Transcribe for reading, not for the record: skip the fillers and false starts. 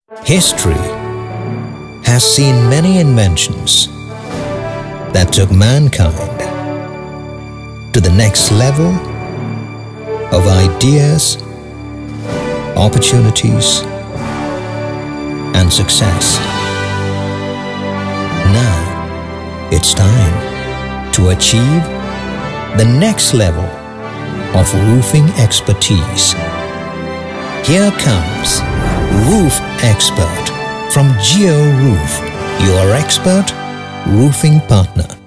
History has seen many inventions that took mankind to the next level of ideas, opportunities, and success. Now it's time to achieve the next level of roofing expertise. Here comes Roof Xpert from Georoof, your expert roofing partner.